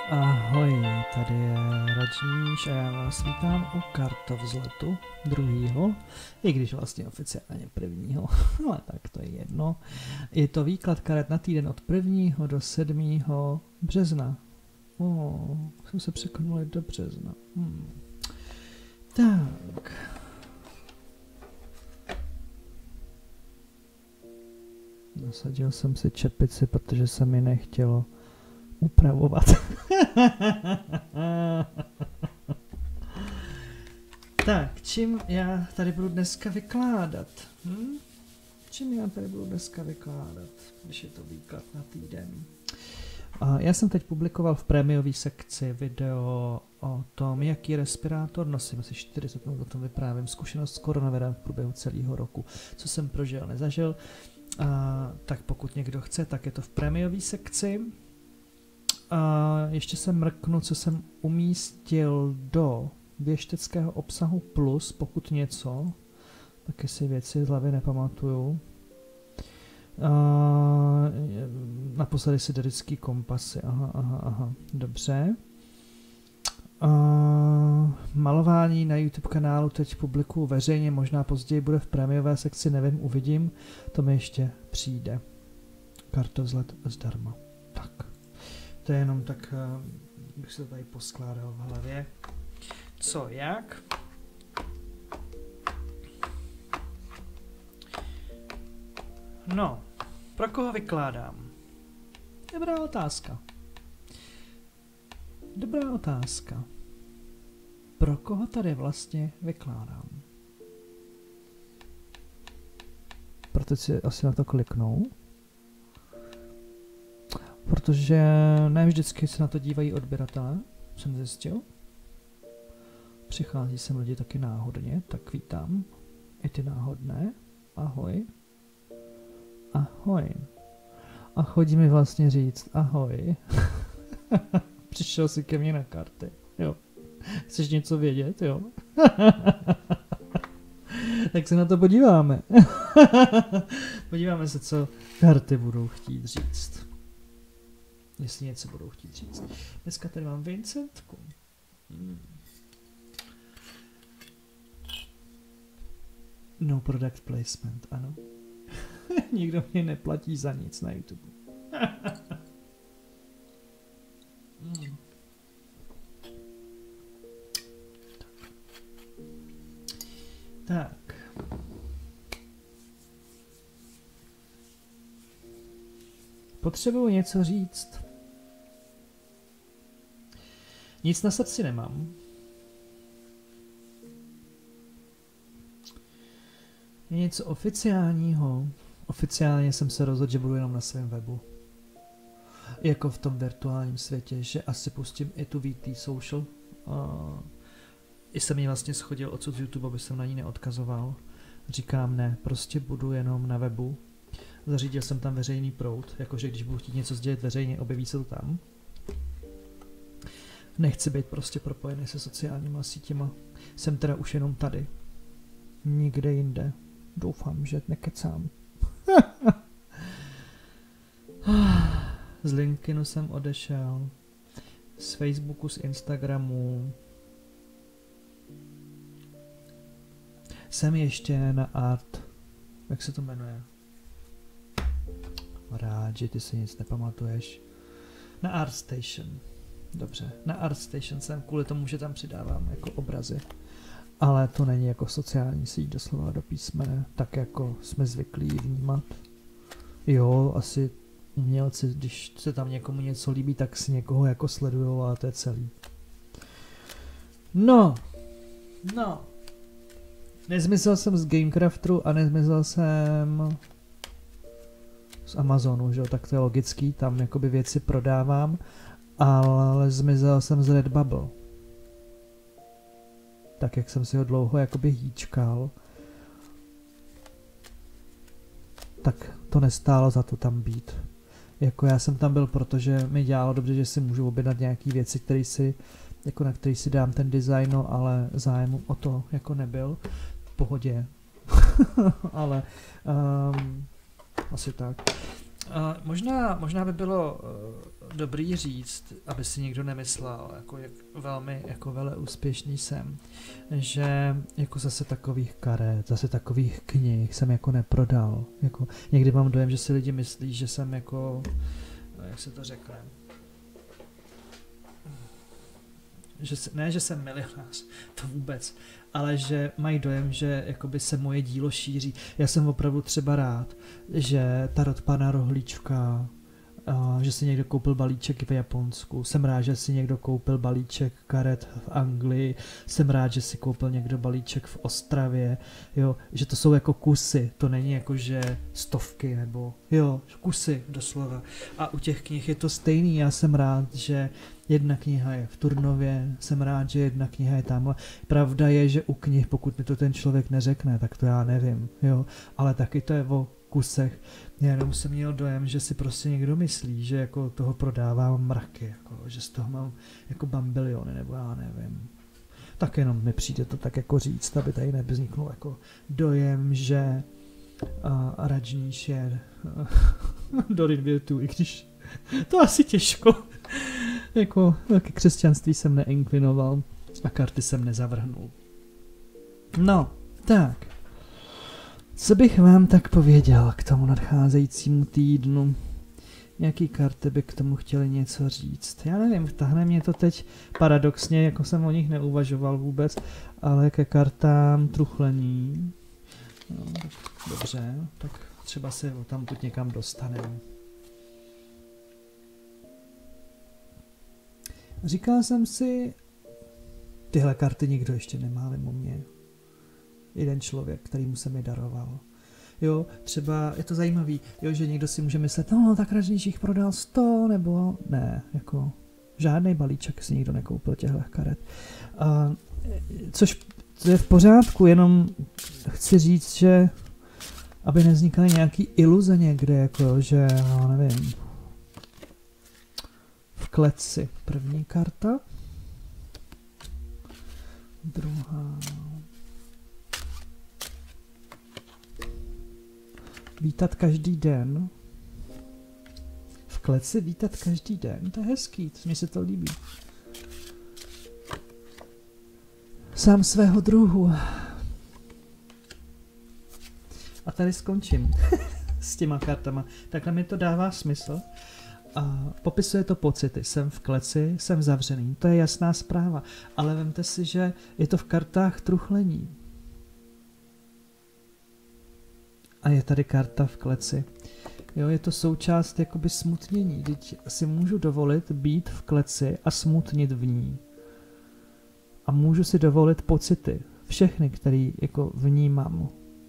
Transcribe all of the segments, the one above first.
Ahoj, tady je Radžíš a já vás vítám u kartovzletu druhýho, i když vlastně oficiálně prvního, ale tak to je jedno. Je to výklad karet na týden od 1. do 7. března. Jsem se překonul do března. Tak. Nasadil jsem si čepici, protože se mi nechtělo upravovat. Tak, čím já tady budu dneska vykládat? Čím já tady budu dneska vykládat, když je to výklad na týden? Já jsem teď publikoval v prémiové sekci video o tom, jaký respirátor nosím. Asi 40 minut o tom vyprávím. Zkušenost s koronavirem v průběhu celého roku. Co jsem prožil, nezažil. Tak pokud někdo chce, tak je to v prémiové sekci. Ještě se mrknu, co jsem umístil do věšteckého obsahu plus, pokud něco. Taky si věci z hlavy nepamatuju. Naposledy siderický kompasy. Aha, dobře. Malování na YouTube kanálu teď publikuju veřejně, možná později bude v prémiové sekci, nevím, uvidím. To mi ještě přijde. Kartovzlet zdarma. Tak. To je jenom tak, bych se to tady poskládal v hlavě. Co, jak? No, pro koho vykládám? Dobrá otázka. Dobrá otázka. Pro koho tady vlastně vykládám? Proto si asi na to kliknou. Protože ne vždycky se na to dívají odběratelé, jsem zjistil. Přichází sem lidi taky náhodně, tak vítám. I ty náhodné. Ahoj. Ahoj. A chodí mi vlastně říct ahoj. Přišel si ke mně na karty, jo. Chceš něco vědět, jo? Tak se na to podíváme. Podíváme se, co karty budou chtít říct. Jestli něco budou chtít říct. Dneska tady mám Vincentku. No product placement, ano. Nikdo mě neplatí za nic na YouTube. Tak. Potřebuji něco říct. Nic na srdci nemám. Je něco oficiálního. Oficiálně jsem se rozhodl, že budu jenom na svém webu. Jako v tom virtuálním světě, že asi pustím i tu VT Social. I jsem ji vlastně schodil odsud z YouTube, aby jsem na ní neodkazoval. Říkám ne, prostě budu jenom na webu. Zařídil jsem tam veřejný proud, jakože když budu chtít něco sdělit veřejně, objeví se to tam. Nechci být prostě propojený se sociálníma sítěma. Jsem teda už jenom tady. Nikde jinde. Doufám, že nekecám. Z LinkedInu jsem odešel. Z Facebooku, z Instagramu. Jsem ještě na Art. Jak se to jmenuje? Rád, že ty si nic nepamatuješ. Na ArtStation. Dobře. Na ArtStation jsem kvůli tomu, že tam přidávám jako obrazy. Ale to není jako sociální síť doslova do písmene, tak jako jsme zvyklí vnímat. Jo, asi umělci, když se tam někomu něco líbí, tak si někoho jako sledujou, ale to je celý. No. Nezmyslel jsem z Gamecraftu a nezmyslel jsem z Amazonu, že jo, tak to je logický, tam jakoby věci prodávám, ale zmizel jsem z Redbubble. Tak jak jsem si ho dlouho jakoby hýčkal, tak to nestálo za to tam být. Jako já jsem tam byl, protože mi dělalo dobře, že si můžu objednat nějaký věci, které si, jako na který si dám ten design, no, ale zájem o to jako nebyl. V pohodě. Ale asi tak. Možná by bylo dobrý říct, aby si někdo nemyslel, jako jak velmi jako vele úspěšný jsem, že jako zase takových karet, zase takových knih jsem jako neprodal. Jako, někdy mám dojem, že si lidi myslí, že jsem jako, jak se to řekne, že jsem milionář, to vůbec, ale že mají dojem, že jakoby se moje dílo šíří. Já jsem opravdu třeba rád, že tarot pana Rohlíčka, že si někdo koupil balíček v Japonsku, jsem rád, že si někdo koupil balíček karet v Anglii, jsem rád, že si koupil někdo balíček v Ostravě, jo, že to jsou jako kusy, to není jako, že stovky, nebo jo, kusy doslova. A u těch knih je to stejný, já jsem rád, že jedna kniha je v Turnově, jsem rád, že jedna kniha je tamhle. Pravda je, že u knih, pokud mi to ten člověk neřekne, tak to já nevím, jo, ale taky to je o kusech. Já jenom jsem měl dojem, že si prostě někdo myslí, že jako toho prodávám mraky, jako, že z toho mám jako bambiliony, nebo já nevím. Tak jenom mi přijde to tak jako říct, aby tady nevzniknul jako dojem, že Rajneesh je Dorin Virtue, i když to asi těžko. Jako ke křesťanství jsem neinklinoval a karty jsem nezavrhnul. No, tak. Co bych vám tak pověděl k tomu nadcházejícímu týdnu? Jaký karty by k tomu chtěli něco říct? Já nevím, vtahne mě to teď paradoxně, jako jsem o nich neuvažoval vůbec, ale ke kartám truchlení. No, tak dobře, tak třeba se tam tu někam dostaneme. Říkal jsem si, tyhle karty nikdo ještě nemá mimo mě. Jeden člověk, kterýmu jsem je daroval. Jo, třeba je to zajímavý, jo, že někdo si může myslet, no tak Rajneesh jich prodal 100, nebo ne, jako žádný balíček si nikdo nekoupil těchto karet. Což je v pořádku, jenom chci říct, že aby nevznikaly nějaký iluze někde, jako že, no nevím, v kleci první karta, druhá, vítat každý den. V kleci vítat každý den, to je hezký, mně se to líbí. Sám svého druhu. A tady skončím s těma kartama. Takhle mi to dává smysl. A popisuje to pocity. Jsem v kleci, jsem zavřený. To je jasná zpráva. Ale vemte si, že je to v kartách truchlení. A je tady karta v kleci. Jo, je to součást jakoby smutnění. Teď si můžu dovolit být v kleci a smutnit v ní. A můžu si dovolit pocity. Všechny, které jako vnímám.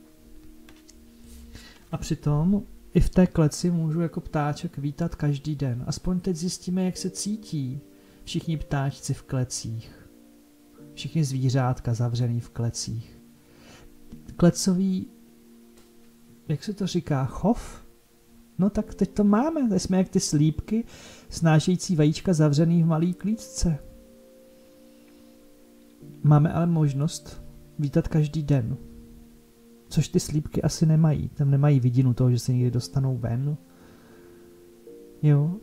A přitom i v té kleci můžu jako ptáček vítat každý den. Aspoň teď zjistíme, jak se cítí všichni ptáčci v klecích. Všichni zvířátka zavřený v klecích. Klecový, jak se to říká, chov? No tak teď to máme. Teď jsme jak ty slípky snášející vajíčka zavřený v malý klíčce. Máme ale možnost vítat každý den. Což ty slípky asi nemají. Tam nemají vidinu toho, že se někdy dostanou ven. Jo.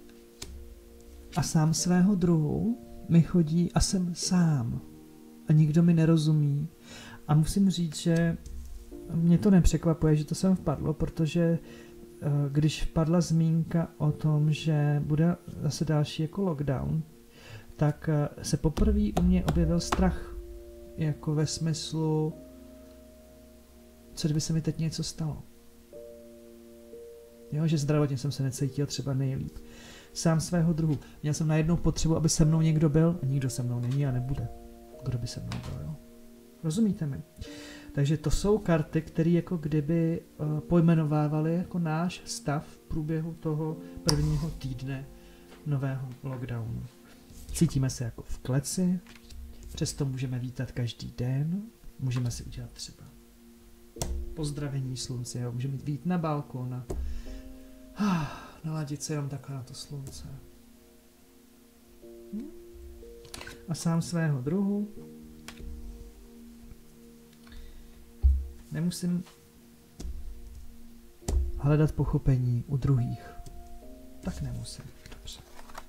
A sám svého druhu mi chodí a jsem sám. A nikdo mi nerozumí. A musím říct, že mě to nepřekvapuje, že to sem vpadlo, protože když vpadla zmínka o tom, že bude zase další jako lockdown, tak se poprvé u mě objevil strach. Jako ve smyslu, co kdyby se mi teď něco stalo. Jo, že zdravotně jsem se necítil třeba nejlíp. Sám svého druhu. Měl jsem najednou potřebu, aby se mnou někdo byl a nikdo se mnou není a nebude. Kdo by se mnou byl, jo? Rozumíte mi? Takže to jsou karty, které jako kdyby pojmenovávaly jako náš stav v průběhu toho prvního týdne nového lockdownu. Cítíme se jako v kleci, přesto můžeme vítat každý den, můžeme si udělat třeba pozdravení slunce, jo? Můžeme jít na balkon a naladit se jenom takhle na to slunce. A sám svého druhu hledat pochopení u druhých. Tak nemusím. Dobře.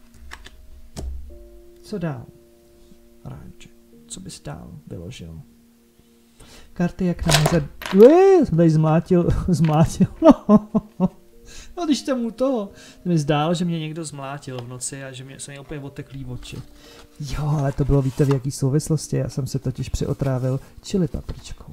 Co dál? Rádže. Co bys dál vyložil? Karty jak na hře... jsem tady zmlátil. No když tomu to mi zdálo, že mě někdo zmlátil v noci a že se mě úplně oteklý oči. Jo, ale to bylo, víte v jaký souvislosti, já jsem se totiž přiotrávil chili papričkou.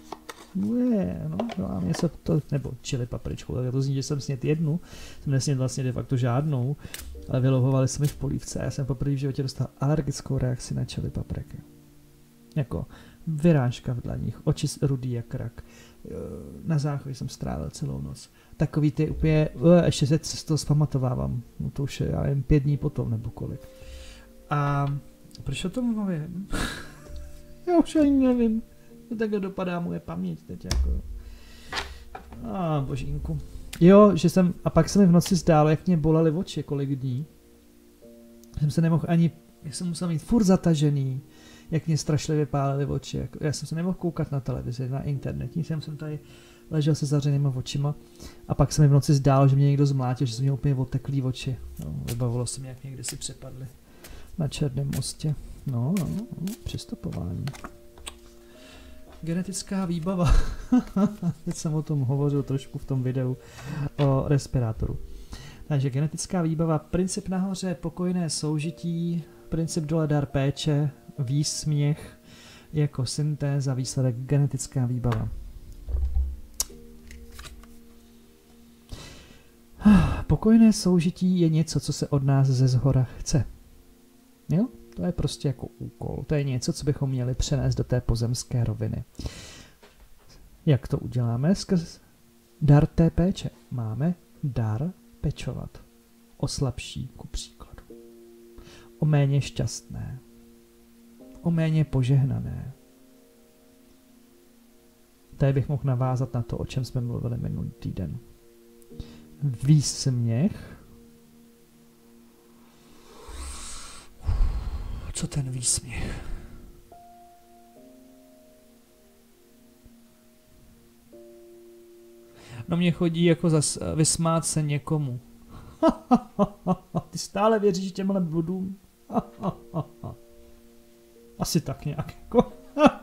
No a něco to, nebo chili papričkou, tak to zní, že jsem snět jednu, jsem nesnět vlastně de facto žádnou, ale vylohovali se mi v polívce a já jsem poprvé v životě dostal alergickou reakci na chili papriky. Jako vyrážka v dlaních, oči rudý jak rak. Na záchodě jsem strávil celou noc. Takový ty úplně, ještě se z toho zpamatovávám. No to už je, já jen 5 dní potom, nebo kolik. A proč o tom mluvím? Já už ani nevím. Takhle dopadá moje paměť teď jako. Božínku. Jo, že jsem, a pak se mi v noci zdálo, jak mě bolely oči kolik dní. Jsem se nemohl ani, jak jsem musel mít furt zatažený, jak mě strašlivě pálily oči. Jako, já jsem se nemohl koukat na televizi, na internet, nic jsem tady ležel se zavřenýma očima a pak se mi v noci zdálo, že mě někdo zmlátil, že jsem měl úplně oteklý oči. No, vybavilo se mi, jak někdy si přepadli na Černém mostě. No, přistupování. Genetická výbava. Teď jsem o tom hovořil trošku v tom videu o respirátoru. Takže genetická výbava, princip nahoře, pokojné soužití, princip dole dar péče, výsměch jako syntéza, výsledek genetická výbava. Pokojné soužití je něco, co se od nás ze zhora chce. Jo? To je prostě jako úkol. To je něco, co bychom měli přenést do té pozemské roviny. Jak to uděláme? Skrz dar té péče. Máme dar pečovat. O slabší, ku příkladu. O méně šťastné. O méně požehnané. Tady bych mohl navázat na to, o čem jsme mluvili minulý týden. Výsměch. Co ten výsměch? No mě chodí jako zas vysmát se někomu. Ty stále věříš těmhle bludům? Asi tak nějak jako.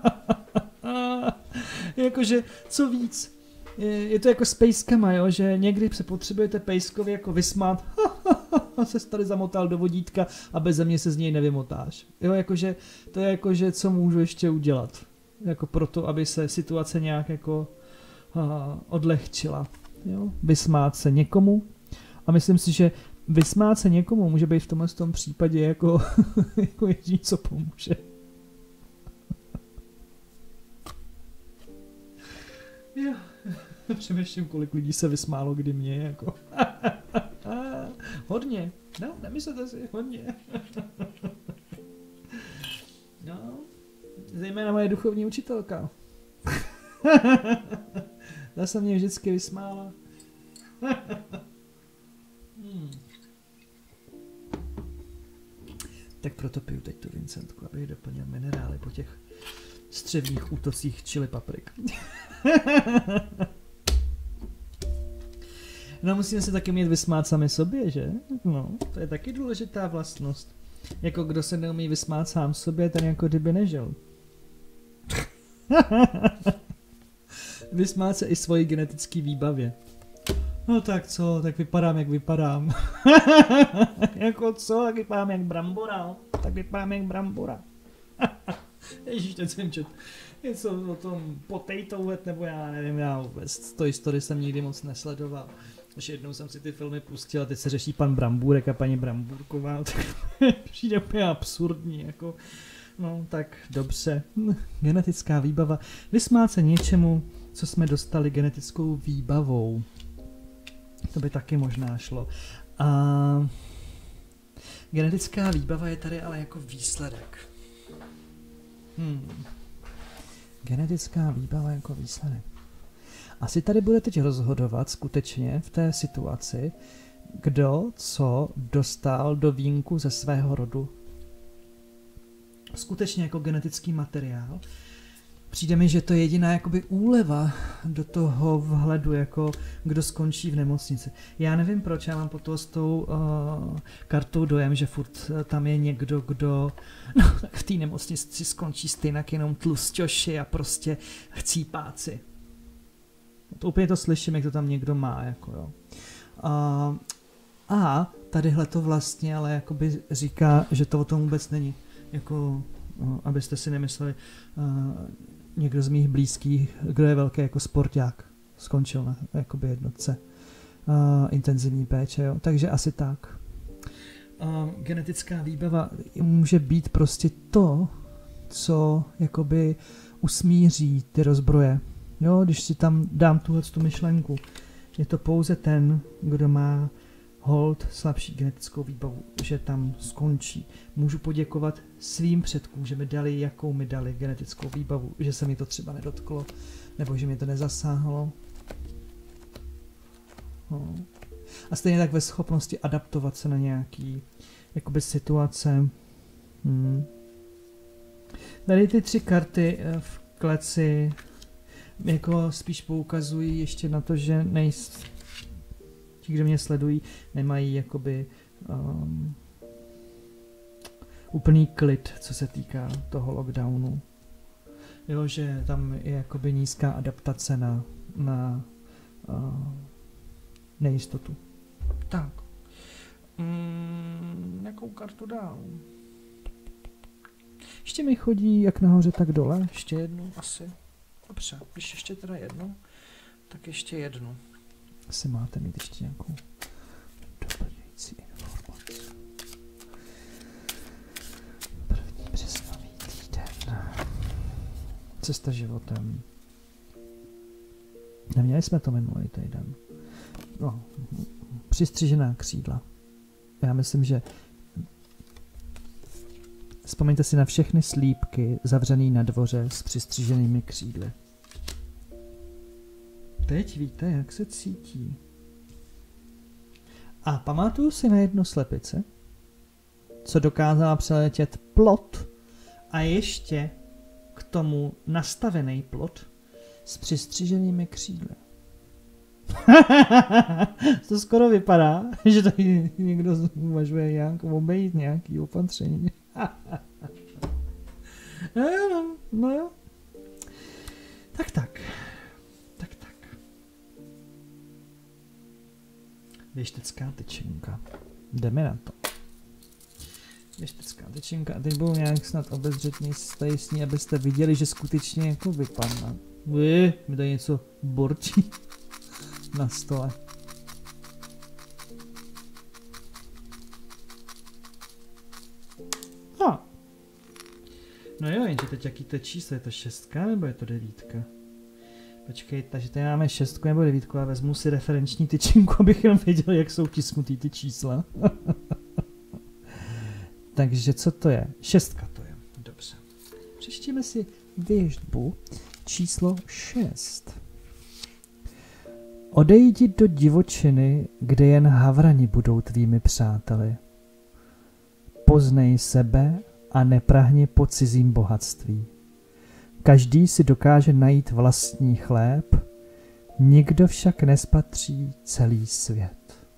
Jakože co víc. Je to jako s pejskama, jo? Že někdy se potřebujete pejskovi jako vysmát. Se tady zamotal do vodítka a beze mě se z něj nevymotáš. Jo, jakože to je jakože co můžu ještě udělat. Jako proto, aby se situace nějak jako odlehčila. Jo? Vysmát se někomu. A myslím si, že vysmát se někomu může být v tomhle tom případě jako, jako jediný, co pomůže. Jo. Přemýšlím, kolik lidí se vysmálo kdy mě, jako. Hodně. No, nemyslete si, hodně. No, zejména moje duchovní učitelka. Ta se mě vždycky vysmála. Tak proto piju teď tu Vincentku, abych doplnil minerály po těch střevních útocích chili paprik. No musíme se taky mít vysmát sami sobě, že? No, to je taky důležitá vlastnost. Jako kdo se neumí vysmát sám sobě, ten jako kdyby nežil. Vysmát se i svojí genetický výbavě. No tak co, tak vypadám jak vypadám. Jako co, tak vypadám jak brambora. Tak vypadám jak brambora. Ježíš, teď jsem čet něco o tom potato head, nebo já nevím, já vůbec Toy Story jsem nikdy moc nesledoval. Až jednou jsem si ty filmy pustil a teď se řeší pan Brambůrek a paní Brambůrková, tak přijde úplně absurdní, jako, no tak dobře, genetická výbava, vysmát se něčemu, co jsme dostali genetickou výbavou, to by taky možná šlo. A genetická výbava je tady ale jako výsledek. Genetická výbava jako výsledek. Asi tady bude teď rozhodovat skutečně v té situaci, kdo co dostal do vínku ze svého rodu. Skutečně jako genetický materiál. Přijde mi, že to je jediná jakoby úleva do toho vhledu, jako kdo skončí v nemocnici. Já nevím proč, já mám po toho s tou kartou dojem, že furt tam je někdo, kdo v té nemocnici skončí stejně jenom tlusťoši a prostě chcípáci. To úplně to slyším, jak to tam někdo má, jako jo. A tadyhle to vlastně ale jakoby říká, že to o tom vůbec není. Jako, abyste si nemysleli, někdo z mých blízkých, kdo je velký jako sporták, skončil na jakoby jednotce intenzivní péče, jo. Takže asi tak. Genetická výbava může být prostě to, co jakoby usmíří ty rozbroje. Jo, když si tam dám tu myšlenku, je to pouze ten, kdo má hold slabší genetickou výbavu, že tam skončí. Můžu poděkovat svým předkům, že mi dali, jakou mi dali genetickou výbavu, že se mi to třeba nedotklo, nebo že mi to nezasáhlo. No. A stejně tak ve schopnosti adaptovat se na nějaký jakoby situace. Tady ty 3 karty v kleci jako spíš poukazují ještě na to, že ti, kdo mě sledují, nemají jakoby úplný klid, co se týká toho lockdownu. Jo, že tam je jakoby nízká adaptace na nejistotu. Tak. Jakou kartu dál? Ještě mi chodí jak nahoře, tak dole. Ještě jednu asi. Dobře, když ještě teda jednu, tak ještě jednu. Asi máte mít ještě nějakou doplňující informaci. První březnový týden. Cesta životem. Neměli jsme to minulý týden. No, přistřižená křídla. Já myslím, že vzpomeňte si na všechny slípky zavřený na dvoře s přistřiženými křídly. Teď víte, jak se cítí. A pamatuju si na jednu slepici, co dokázala přeletět plot a ještě k tomu nastavený plot s přistřiženými křídly. To skoro vypadá, že tady někdo uvažuje nějak obejít nějaký opatření. No jo. Tak. Věštecká tyčinka. Jdeme na to. Věštecká tyčinka. A teď budu nějak snad obezřetně s ní, abyste viděli, že skutečně jako vypadá. Mi tady něco borčí na stole. No jo, jenže teď jaký to číslo, je to 6 nebo je to 9? Počkej, takže tady máme 6 nebo 9 a vezmu si referenční tyčinku, abych jenom věděl, jak jsou tisknutý ty čísla. Takže co to je? 6 to je, dobře. Přečtíme si věštbu číslo 6. Odejdi do divočiny, kde jen havrani budou tvými přáteli. Poznej sebe a neprahni po cizím bohatství. Každý si dokáže najít vlastní chléb, nikdo však nespatří celý svět.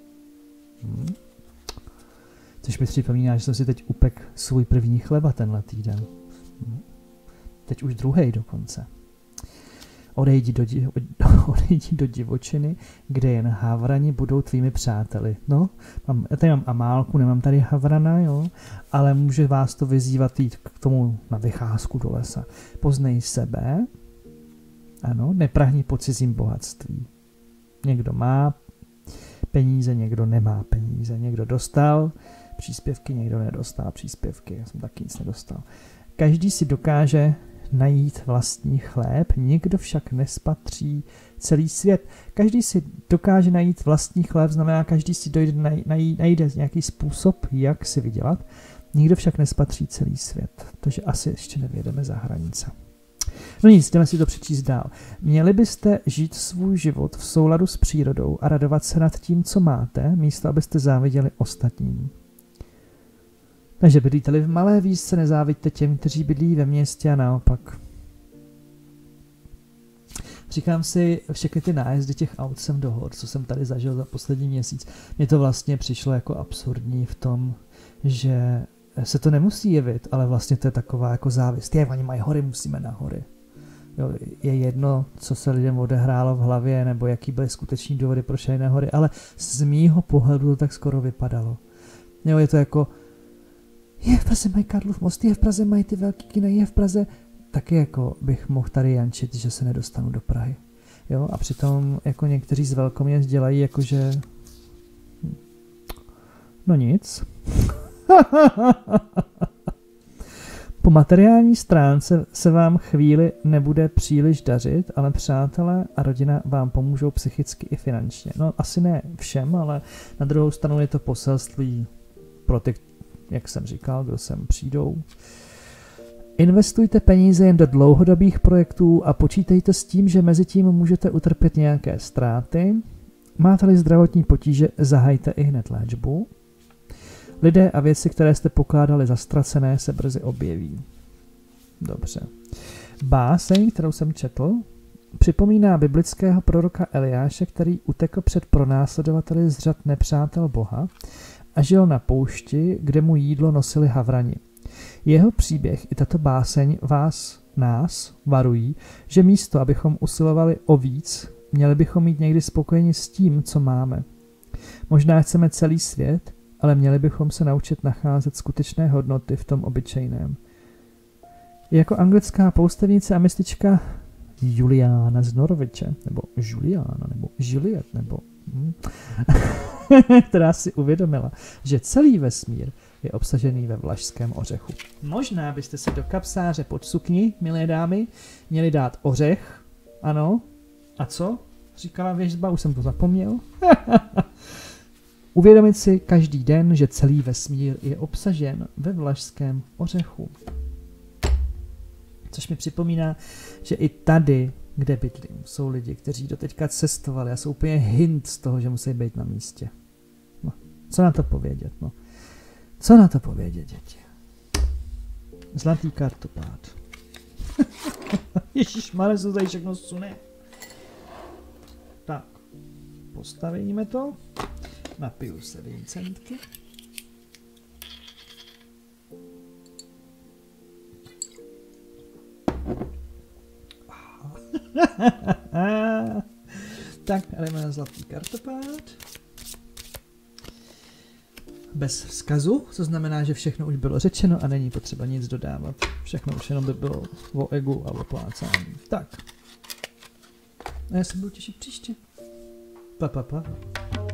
Což mi připomíná, že jsem si teď upek svůj první chleba tenhle týden. Teď už druhý dokonce. Odejdi do divočiny, kde jen havrani budou tvými přáteli. No, já tady mám Amálku, nemám tady havrana, jo, ale může vás to vyzývat jít k tomu na vycházku do lesa. Poznej sebe, ano, neprahni po cizím bohatství. Někdo má peníze, někdo nemá peníze. Někdo dostal příspěvky, někdo nedostal příspěvky. Já jsem taky nic nedostal. Každý si dokáže najít vlastní chléb, nikdo však nespatří celý svět. Každý si dokáže najít vlastní chléb, znamená, každý si najde nějaký způsob, jak si vydělat, nikdo však nespatří celý svět. Takže asi ještě nevyjedeme za hranice. No nic, jdeme si to přečíst dál. Měli byste žít svůj život v souladu s přírodou a radovat se nad tím, co máte, místo abyste záviděli ostatním. Takže bydlíte-li v malé vísce, nezáviďte těm, kteří bydlí ve městě a naopak. Říkám si, všechny ty nájezdy těch aut sem do hor, co jsem tady zažil za poslední měsíc, mně to vlastně přišlo jako absurdní v tom, že se to nemusí jevit, ale vlastně to je taková jako závist. Oni mají hory, musíme na hory. Jo, je jedno, co se lidem odehrálo v hlavě, nebo jaký byly skuteční důvody pro šly na hory, ale z mýho pohledu to tak skoro vypadalo. Jo, je to jako, v Praze mají Karlův most, v Praze mají ty velký kina, v Praze, taky jako bych mohl tady jančit, že se nedostanu do Prahy. Jo, a přitom jako někteří z velkoměst dělají jakože, no nic. Po materiální stránce se vám chvíli nebude příliš dařit, ale přátelé a rodina vám pomůžou psychicky i finančně. No asi ne všem, ale na druhou stranu je to poselství pro ty, jak jsem říkal, kdo sem přijdou. Investujte peníze jen do dlouhodobých projektů a počítejte s tím, že mezi tím můžete utrpět nějaké ztráty. Máte-li zdravotní potíže, zahajte i hned léčbu. Lidé a věci, které jste pokládali za ztracené, se brzy objeví. Dobře. Báseň, kterou jsem četl, připomíná biblického proroka Eliáše, který utekl před pronásledovateli z řad nepřátel Boha a žil na poušti, kde mu jídlo nosili havrani. Jeho příběh i tato báseň nás varují, že místo, abychom usilovali o víc, měli bychom mít někdy spokojeni s tím, co máme. Možná chceme celý svět, ale měli bychom se naučit nacházet skutečné hodnoty v tom obyčejném. Jako anglická poustevnice a mistička Juliana z Norwiche, nebo Juliana, nebo Juliet, nebo která si uvědomila, že celý vesmír je obsažený ve vlašském ořechu. Možná byste se do kapsáře pod sukni, milé dámy, měli dát ořech, ano. A co? Říkala věštba, už jsem to zapomněl. Uvědomit si každý den, že celý vesmír je obsažen ve vlašském ořechu. Což mi připomíná, že i tady, kde bydlím, jsou lidi, kteří doteďka cestovali a jsou úplně hint z toho, že musí být na místě. No, co na to povědět, no? Co na to povědět, děti? Zlatý kartopád. Ježišmarja, co tady všechno sune. Tak, postavíme to. Napiju se Vincentky. Tak, jdeme na zlatý kartopád. Bez vzkazu, co znamená, že všechno už bylo řečeno a není potřeba nic dodávat. Všechno už jenom by bylo o egu a o plácání. Tak. A já se budu těšit příště. Pa.